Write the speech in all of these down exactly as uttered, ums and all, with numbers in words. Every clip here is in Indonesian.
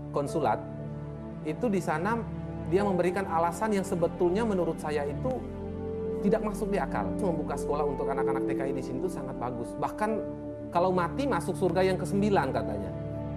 konsulat, itu di sana dia memberikan alasan yang sebetulnya menurut saya itu tidak masuk di akal. Membuka sekolah untuk anak-anak T K I di sini itu sangat bagus. Bahkan kalau mati masuk surga yang kesembilan katanya.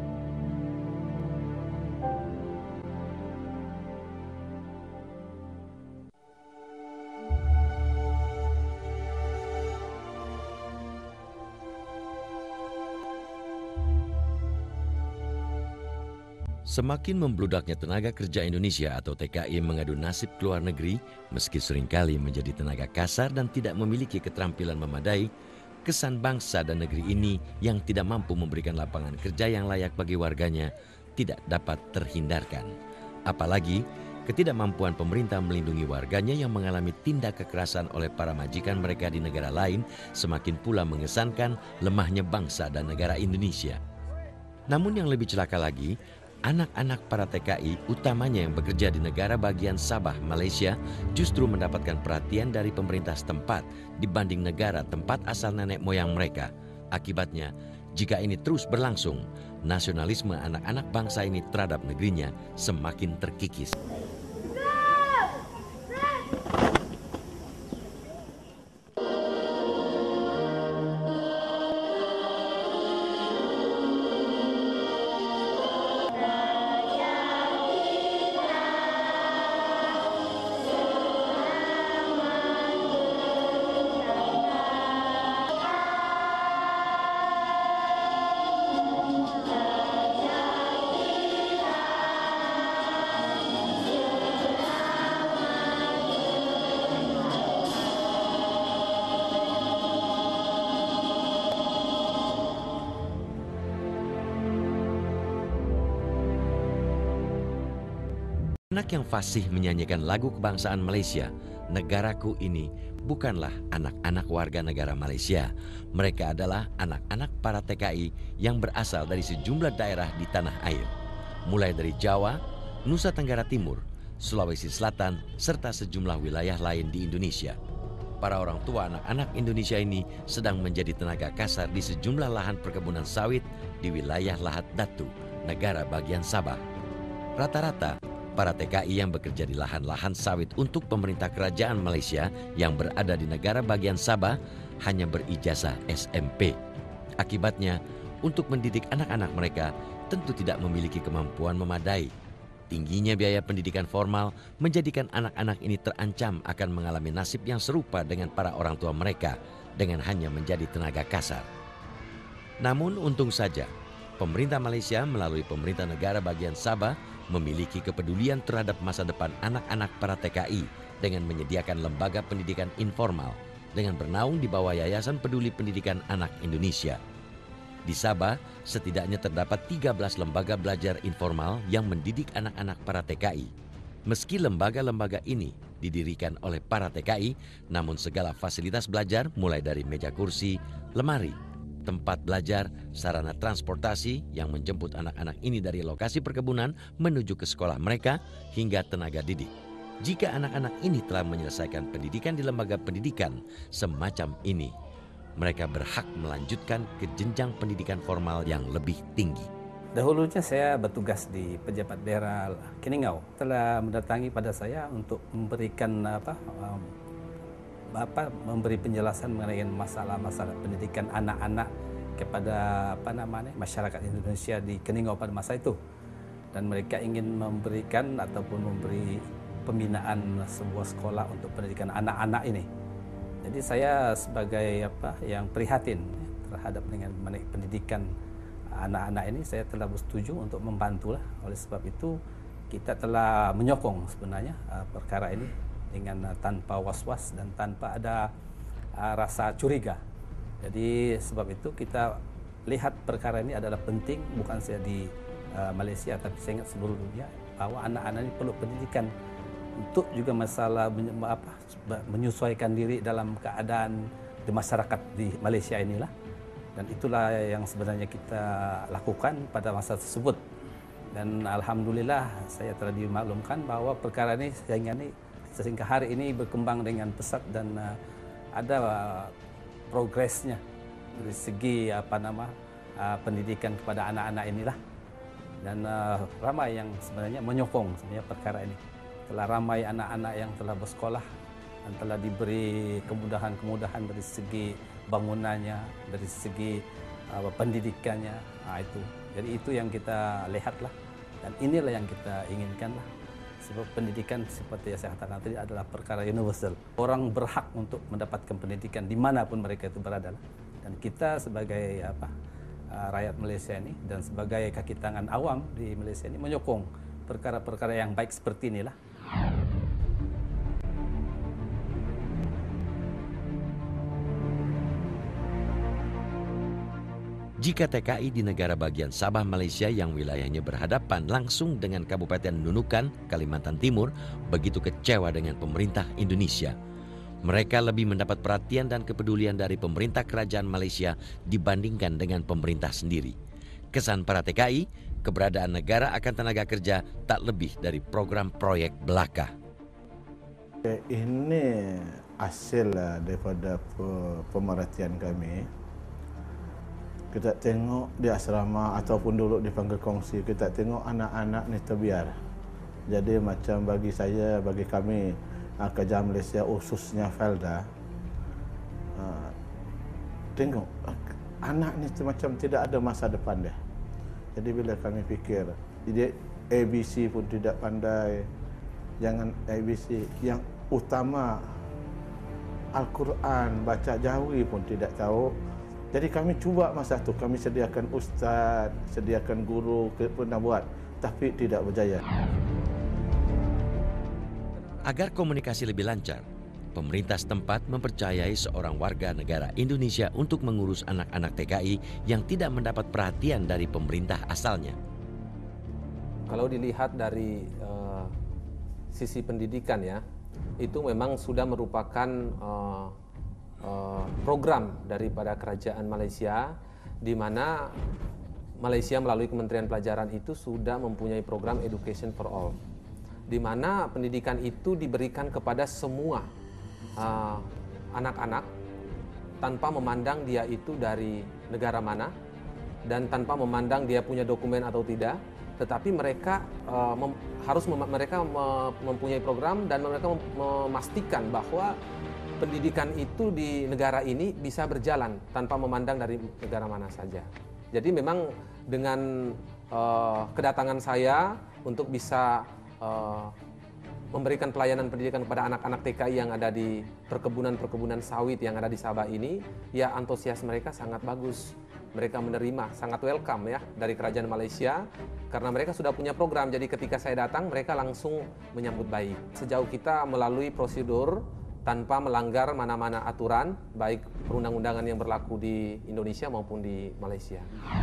Semakin membludaknya tenaga kerja Indonesia atau T K I mengadu nasib ke luar negeri, meski seringkali menjadi tenaga kasar dan tidak memiliki keterampilan memadai, kesan bangsa dan negeri ini yang tidak mampu memberikan lapangan kerja yang layak bagi warganya tidak dapat terhindarkan. Apalagi ketidakmampuan pemerintah melindungi warganya yang mengalami tindak kekerasan oleh para majikan mereka di negara lain semakin pula mengesankan lemahnya bangsa dan negara Indonesia. Namun yang lebih celaka lagi, anak-anak para T K I, utamanya yang bekerja di negara bagian Sabah, Malaysia, justru mendapatkan perhatian dari pemerintah setempat dibanding negara tempat asal nenek moyang mereka. Akibatnya, jika ini terus berlangsung, nasionalisme anak-anak bangsa ini terhadap negerinya semakin terkikis. Anak yang fasih menyanyikan lagu kebangsaan Malaysia, negaraku ini bukanlah anak-anak warga negara Malaysia. Mereka adalah anak-anak para T K I yang berasal dari sejumlah daerah di tanah air. Mulai dari Jawa, Nusa Tenggara Timur, Sulawesi Selatan, serta sejumlah wilayah lain di Indonesia. Para orang tua anak-anak Indonesia ini sedang menjadi tenaga kasar di sejumlah lahan perkebunan sawit di wilayah Lahad Datu, negara bagian Sabah. Rata-rata, para T K I yang bekerja di lahan-lahan sawit untuk pemerintah kerajaan Malaysia yang berada di negara bagian Sabah hanya berijazah S M P. Akibatnya, untuk mendidik anak-anak mereka tentu tidak memiliki kemampuan memadai. Tingginya biaya pendidikan formal menjadikan anak-anak ini terancam akan mengalami nasib yang serupa dengan para orang tua mereka dengan hanya menjadi tenaga kasar. Namun untung saja, pemerintah Malaysia melalui pemerintah negara bagian Sabah memiliki kepedulian terhadap masa depan anak-anak para T K I dengan menyediakan lembaga pendidikan informal dengan bernaung di bawah Yayasan Peduli Pendidikan Anak Indonesia. Di Sabah, setidaknya terdapat tiga belas lembaga belajar informal yang mendidik anak-anak para T K I. Meski lembaga-lembaga ini didirikan oleh para T K I, namun segala fasilitas belajar mulai dari meja kursi, lemari, tempat belajar, sarana transportasi yang menjemput anak-anak ini dari lokasi perkebunan menuju ke sekolah mereka, hingga tenaga didik. Jika anak-anak ini telah menyelesaikan pendidikan di lembaga pendidikan semacam ini, mereka berhak melanjutkan ke jenjang pendidikan formal yang lebih tinggi. Dahulunya saya bertugas di pejabat daerah Keningau, telah mendatangi pada saya untuk memberikan apa Bapak memberi penjelasan mengenai masalah-masalah pendidikan anak-anak kepada apa namanya masyarakat Indonesia di Keningau pada masa itu, dan mereka ingin memberikan ataupun memberi pembinaan sebuah sekolah untuk pendidikan anak-anak ini. Jadi saya sebagai apa yang prihatin terhadap dengan pendidikan anak-anak ini, saya telah bersetuju untuk membantulah. Oleh sebab itu kita telah menyokong sebenarnya uh, perkara ini dengan uh, tanpa was-was dan tanpa ada uh, rasa curiga. Jadi sebab itu kita lihat perkara ini adalah penting, bukan saja di uh, Malaysia tapi saya ingat seluruh dunia, bahwa anak-anak ini perlu pendidikan untuk juga masalah apa, menyesuaikan diri dalam keadaan di masyarakat di Malaysia inilah. Dan itulah yang sebenarnya kita lakukan pada masa tersebut. Dan alhamdulillah saya telah dimaklumkan bahwa perkara ini sehingga, ini sehingga hari ini berkembang dengan pesat dan uh, ada uh, progresnya dari segi apa nama uh, pendidikan kepada anak-anak inilah. Dan uh, ramai yang sebenarnya menyokong sebenarnya perkara ini. Telah ramai anak-anak yang telah bersekolah dan telah diberi kemudahan-kemudahan dari segi bangunannya, dari segi uh, pendidikannya. Nah, itu. Jadi itu yang kita lihatlah, dan inilah yang kita inginkanlah. Sebab pendidikan seperti yang saya katakan tadi adalah perkara universal. Orang berhak untuk mendapatkan pendidikan dimanapun mereka itu berada. Dan kita sebagai apa rakyat Malaysia ini dan sebagai kaki tangan awam di Malaysia ini menyokong perkara-perkara yang baik seperti inilah. Jika T K I di negara bagian Sabah Malaysia yang wilayahnya berhadapan langsung dengan Kabupaten Nunukan, Kalimantan Timur, begitu kecewa dengan pemerintah Indonesia. Mereka lebih mendapat perhatian dan kepedulian dari pemerintah kerajaan Malaysia dibandingkan dengan pemerintah sendiri. Kesan para T K I, keberadaan negara akan tenaga kerja tak lebih dari program proyek belaka. Ini hasil daripada pemerhatian kami. Kita tengok di asrama ataupun dulu dipanggil kongsi, kita tengok anak-anak ni terbiar. Jadi macam bagi saya, bagi kami, kerajaan Malaysia khususnya Felda, uh, tengok anak ni macam tidak ada masa depan dia. Jadi bila kami fikir dia A B C pun tidak pandai, jangan A B C, yang utama Al-Quran, baca Jawi pun tidak tahu. Jadi kami cuba masa tu, kami sediakan ustaz, sediakan guru, pernah buat, tapi tidak berjaya. Agar komunikasi lebih lancar, pemerintah setempat mempercayai seorang warga negara Indonesia untuk mengurus anak-anak T K I yang tidak mendapat perhatian dari pemerintah asalnya. Kalau dilihat dari uh, sisi pendidikan ya, itu memang sudah merupakan uh, uh, program daripada kerajaan Malaysia, di mana Malaysia melalui Kementerian Pelajaran itu sudah mempunyai program Education for All, di mana pendidikan itu diberikan kepada semua uh, anak-anak tanpa memandang dia itu dari negara mana dan tanpa memandang dia punya dokumen atau tidak, tetapi mereka uh, mem, harus mem, mereka me, mempunyai program dan mereka mem, memastikan bahwa pendidikan itu di negara ini bisa berjalan tanpa memandang dari negara mana saja. Jadi memang dengan uh, kedatangan saya untuk bisa Uh, memberikan pelayanan pendidikan kepada anak-anak T K I yang ada di perkebunan-perkebunan sawit yang ada di Sabah ini, ya antusias mereka sangat bagus. Mereka menerima, sangat welcome ya dari kerajaan Malaysia, karena mereka sudah punya program. Jadi ketika saya datang, mereka langsung menyambut baik. Sejauh kita melalui prosedur tanpa melanggar mana-mana aturan, baik perundang-undangan yang berlaku di Indonesia maupun di Malaysia.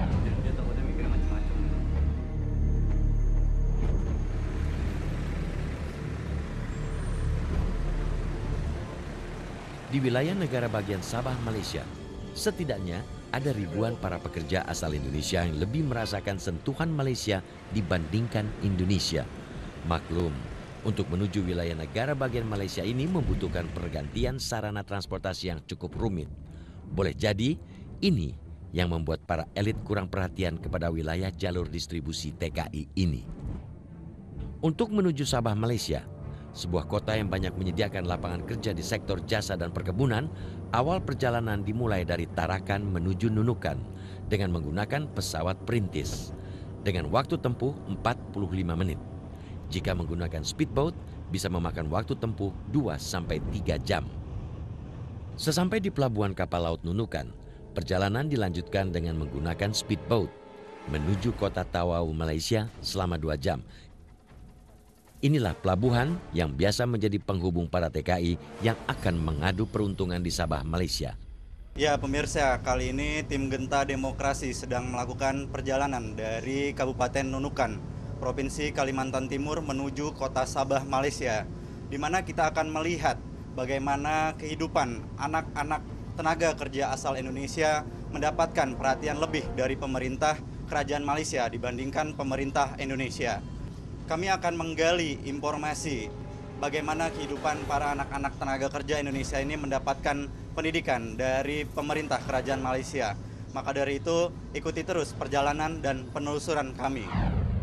Di wilayah negara bagian Sabah Malaysia, setidaknya ada ribuan para pekerja asal Indonesia yang lebih merasakan sentuhan Malaysia dibandingkan Indonesia. Maklum, untuk menuju wilayah negara bagian Malaysia ini membutuhkan pergantian sarana transportasi yang cukup rumit. Boleh jadi, ini yang membuat para elit kurang perhatian kepada wilayah jalur distribusi T K I ini. Untuk menuju Sabah Malaysia, sebuah kota yang banyak menyediakan lapangan kerja di sektor jasa dan perkebunan, awal perjalanan dimulai dari Tarakan menuju Nunukan dengan menggunakan pesawat perintis dengan waktu tempuh empat puluh lima menit. Jika menggunakan speedboat, bisa memakan waktu tempuh dua sampai tiga jam. Sesampai di pelabuhan kapal laut Nunukan, perjalanan dilanjutkan dengan menggunakan speedboat menuju kota Tawau, Malaysia selama dua jam. Inilah pelabuhan yang biasa menjadi penghubung para T K I yang akan mengadu peruntungan di Sabah, Malaysia. Ya pemirsa, kali ini tim Genta Demokrasi sedang melakukan perjalanan dari Kabupaten Nunukan, Provinsi Kalimantan Timur menuju kota Sabah, Malaysia, di mana kita akan melihat bagaimana kehidupan anak-anak tenaga kerja asal Indonesia mendapatkan perhatian lebih dari pemerintah kerajaan Malaysia dibandingkan pemerintah Indonesia. Kami akan menggali informasi bagaimana kehidupan para anak-anak tenaga kerja Indonesia ini mendapatkan pendidikan dari pemerintah kerajaan Malaysia. Maka dari itu, ikuti terus perjalanan dan penelusuran kami.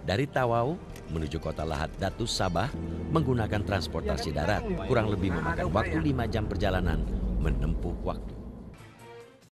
Dari Tawau menuju kota Lahad Datu Sabah menggunakan transportasi darat kurang lebih memakan waktu lima jam perjalanan menempuh waktu.